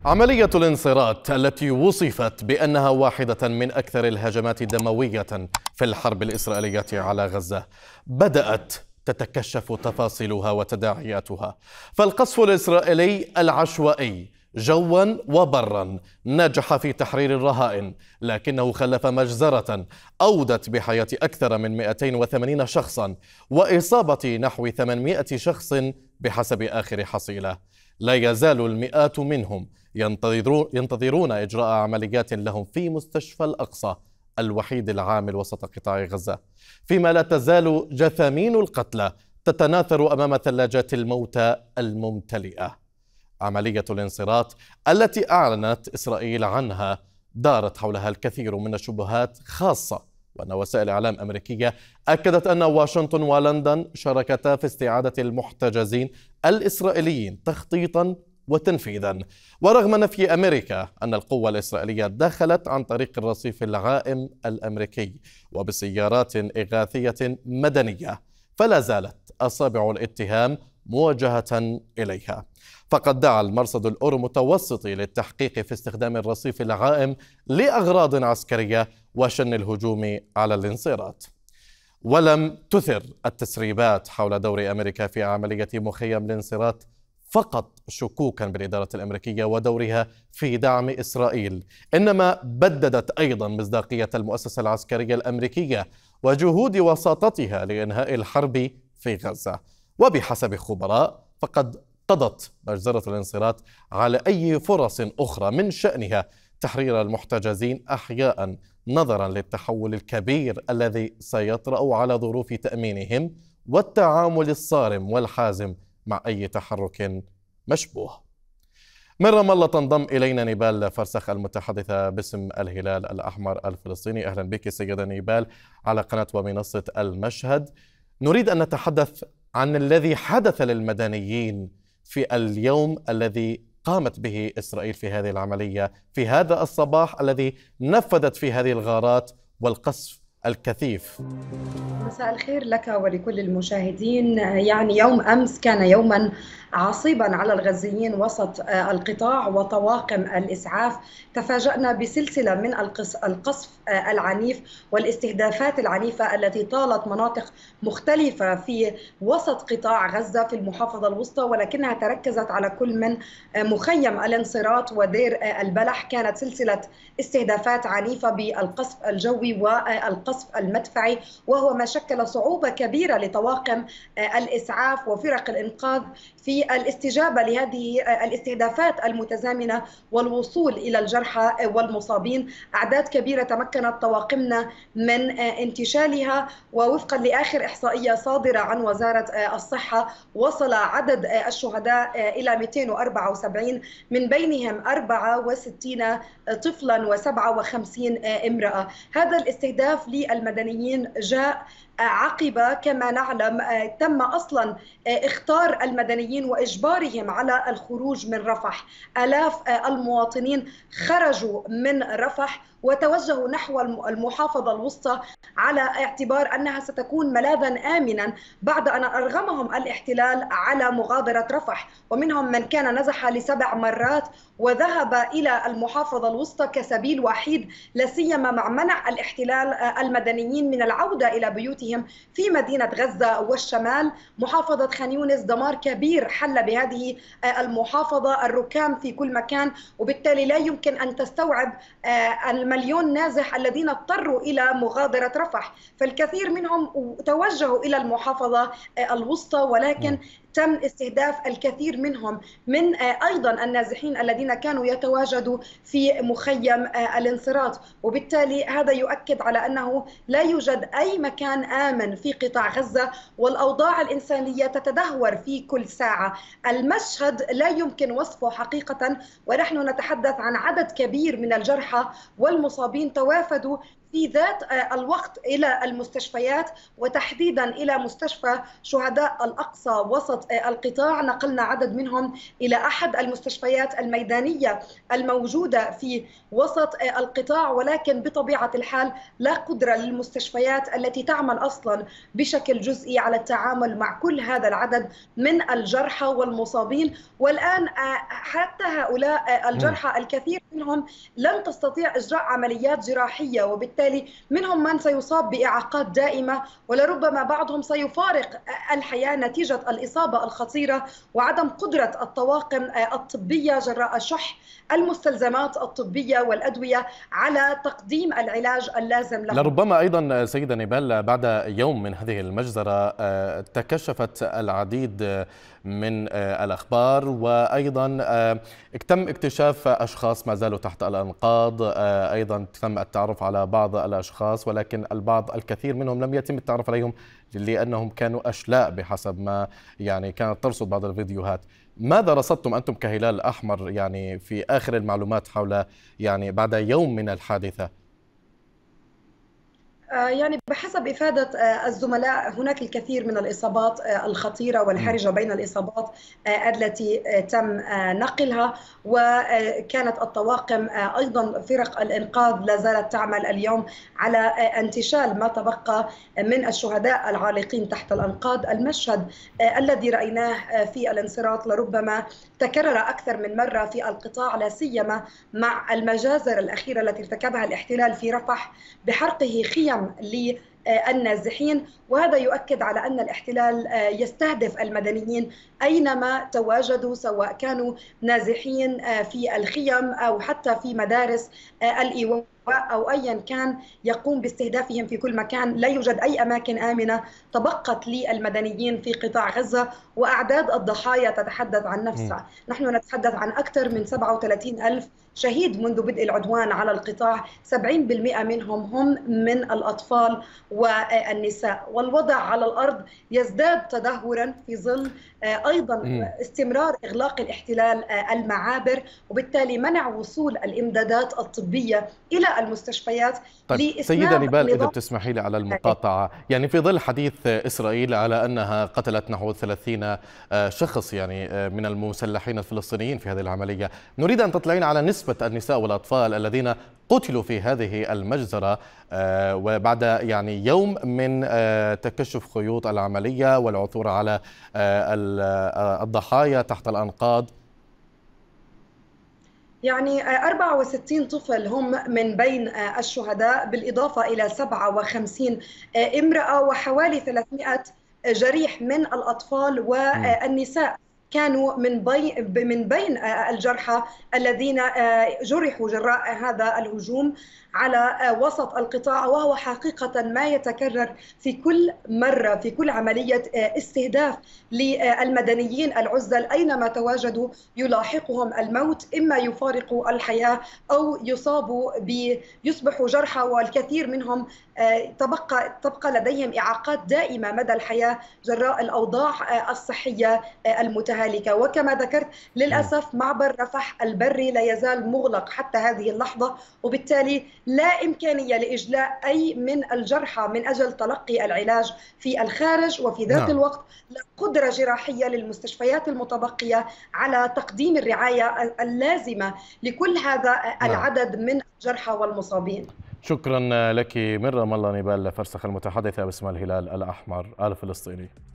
عملية الانصراط التي وصفت بأنها واحدة من أكثر الهجمات دموية في الحرب الإسرائيلية على غزة بدأت تتكشف تفاصيلها وتداعياتها. فالقصف الإسرائيلي العشوائي جوا وبرا نجح في تحرير الرهائن، لكنه خلف مجزرة أودت بحياة أكثر من 280 شخصا وإصابة نحو 800 شخص بحسب آخر حصيلة. لا يزال المئات منهم ينتظرون إجراء عمليات لهم في مستشفى الأقصى الوحيد العامل وسط قطاع غزة، فيما لا تزال جثامين القتلى تتناثر أمام ثلاجات الموتى الممتلئة. عملية الانصراط التي أعلنت إسرائيل عنها دارت حولها الكثير من الشبهات، خاصة وأن وسائل إعلام أمريكية أكدت أن واشنطن ولندن شاركتا في استعادة المحتجزين الإسرائيليين تخطيطا وتنفيذا. ورغم نفي أمريكا أن القوة الإسرائيلية دخلت عن طريق الرصيف العائم الأمريكي وبسيارات إغاثية مدنية، فلا زالت أصابع الاتهام موجهة إليها. فقد دعا المرصد الأورو-متوسطي للتحقيق في استخدام الرصيف العائم لأغراض عسكرية وشن الهجوم على الانصراط. ولم تثر التسريبات حول دور أمريكا في عملية مخيم الانصراط فقط شكوكا بالإدارة الأمريكية ودورها في دعم إسرائيل، إنما بددت أيضا مصداقية المؤسسة العسكرية الأمريكية وجهود وساطتها لإنهاء الحرب في غزة. وبحسب خبراء فقد قضت مجزرة الانصراط على أي فرص أخرى من شأنها تحرير المحتجزين أحياء، نظرا للتحول الكبير الذي سيطرأ على ظروف تأمينهم والتعامل الصارم والحازم مع أي تحرك مشبوه. من رام الله تنضم إلينا نيبال فرسخ المتحدثة باسم الهلال الأحمر الفلسطيني. أهلا بك سيدة نيبال على قناة ومنصة المشهد. نريد أن نتحدث عن الذي حدث للمدنيين في اليوم الذي قامت به إسرائيل في هذه العملية، في هذا الصباح الذي نفذت في هذه الغارات والقصف الكثيف. مساء الخير لك ولكل المشاهدين. يعني يوم أمس كان يوما عصيبا على الغزيين وسط القطاع وطواقم الإسعاف. تفاجأنا بسلسلة من القصف العنيف والاستهدافات العنيفة التي طالت مناطق مختلفة في وسط قطاع غزة في المحافظة الوسطى، ولكنها تركزت على كل من مخيم الانصراط ودير البلح. كانت سلسلة استهدافات عنيفة بالقصف الجوي والقصف المدفعي، وهو ما شكل صعوبة كبيرة لطواقم الإسعاف وفرق الإنقاذ في الاستجابة لهذه الاستهدافات المتزامنة والوصول إلى الجرحى والمصابين. أعداد كبيرة تمكنت طواقمنا من انتشالها، ووفقا لآخر إحصائية صادرة عن وزارة الصحة وصل عدد الشهداء إلى 274، من بينهم 64 طفلا و57 امرأة. هذا الاستهداف للمدنيين جاء عقب، كما نعلم، تم أصلا اختار المدنيين وإجبارهم على الخروج من رفح. آلاف المواطنين خرجوا من رفح وتوجهوا نحو المحافظة الوسطى على اعتبار أنها ستكون ملاذا آمنا بعد أن أرغمهم الاحتلال على مغادرة رفح، ومنهم من كان نزح ل7 مرات وذهب إلى المحافظة الوسطى كسبيل وحيد، لا سيما مع منع الاحتلال المدنيين من العودة إلى بيوتهم في مدينة غزة والشمال. محافظة خان يونس دمار كبير حل بهذه المحافظة، الركام في كل مكان، وبالتالي لا يمكن أن تستوعب المليون نازح الذين اضطروا إلى مغادرة رفح، فالكثير منهم توجهوا إلى المحافظة الوسطى، ولكن تم استهداف الكثير منهم من أيضا النازحين الذين كانوا يتواجدوا في مخيم الانصراط. وبالتالي هذا يؤكد على أنه لا يوجد أي مكان آمن في قطاع غزة، والأوضاع الإنسانية تتدهور في كل ساعة. المشهد لا يمكن وصفه حقيقة، ونحن نتحدث عن عدد كبير من الجرحى والمصابين توافدوا في ذات الوقت إلى المستشفيات، وتحديدا إلى مستشفى شهداء الأقصى وسط القطاع. نقلنا عدد منهم إلى أحد المستشفيات الميدانية الموجودة في وسط القطاع، ولكن بطبيعة الحال لا قدرة للمستشفيات التي تعمل أصلا بشكل جزئي على التعامل مع كل هذا العدد من الجرحى والمصابين. والآن حتى هؤلاء الجرحى الكثير منهم لن تستطيع إجراء عمليات جراحية، وبالتالي منهم من سيصاب بإعاقات دائمة، ولربما بعضهم سيفارق الحياة نتيجة الإصابة الخطيرة وعدم قدرة الطواقم الطبية جراء شح المستلزمات الطبية والأدوية على تقديم العلاج اللازم لهم. لربما أيضا سيدة نيبال بعد يوم من هذه المجزرة تكشفت العديد من الأخبار، وأيضا تم اكتشاف أشخاص ما زالوا تحت الأنقاض. أيضا تم التعرف على بعض الأشخاص، ولكن الكثير منهم لم يتم التعرف عليهم لأنهم كانوا أشلاء بحسب ما كانت ترصد بعض الفيديوهات. ماذا رصدتم أنتم كهلال أحمر في آخر المعلومات حول بعد يوم من الحادثة؟ بحسب إفادة الزملاء هناك الكثير من الإصابات الخطيرة والحرجة بين الإصابات التي تم نقلها، وكانت الطواقم أيضا فرق الإنقاذ لا زالت تعمل اليوم على انتشال ما تبقى من الشهداء العالقين تحت الأنقاض. المشهد الذي رأيناه في الانصراط لربما تكرر أكثر من مرة في القطاع، لا سيما مع المجازر الأخيرة التي ارتكبها الاحتلال في رفح بحرقه خيم للنازحين، وهذا يؤكد على أن الاحتلال يستهدف المدنيين أينما تواجدوا، سواء كانوا نازحين في الخيم أو حتى في مدارس الإيواء أو أيا كان، يقوم باستهدافهم في كل مكان. لا يوجد أي أماكن آمنة تبقت للمدنيين في قطاع غزة، وأعداد الضحايا تتحدث عن نفسها. نحن نتحدث عن أكثر من 37 ألف شهيد منذ بدء العدوان على القطاع، 70% منهم هم من الأطفال والنساء، والوضع على الأرض يزداد تدهورا في ظل أيضا استمرار إغلاق الاحتلال المعابر، وبالتالي منع وصول الإمدادات الطبية إلى المستشفيات. طيب سيدة نيبال، إذا بتسمحي لي على المقاطعة، في ظل حديث إسرائيل على أنها قتلت نحو 30 شخص من المسلحين الفلسطينيين في هذه العملية، نريد أن تطلعين على نسبة النساء والأطفال الذين قتلوا في هذه المجزرة وبعد يوم من تكشف خيوط العملية والعثور على الضحايا تحت الأنقاض. 64 طفل هم من بين الشهداء، بالإضافة إلى 57 امرأة وحوالي 300 جريح من الأطفال والنساء كانوا من بين الجرحى الذين جرحوا جراء هذا الهجوم على وسط القطاع، وهو حقيقة ما يتكرر في كل مرة في كل عملية استهداف للمدنيين العزل. أينما تواجدوا يلاحقهم الموت، إما يفارقوا الحياة أو يصبحوا جرحى، والكثير منهم تبقى لديهم إعاقات دائمة مدى الحياة جراء الأوضاع الصحية المتهالكة. وكما ذكرت للأسف معبر رفح البري لا يزال مغلق حتى هذه اللحظة، وبالتالي لا إمكانية لإجلاء أي من الجرحى من أجل تلقي العلاج في الخارج، وفي ذات الوقت لا قدرة جراحية للمستشفيات المتبقية على تقديم الرعاية اللازمة لكل هذا العدد من الجرحى والمصابين. شكرا لك من رام الله نيبال فرسخ، المتحدثة باسم الهلال الأحمر الفلسطيني.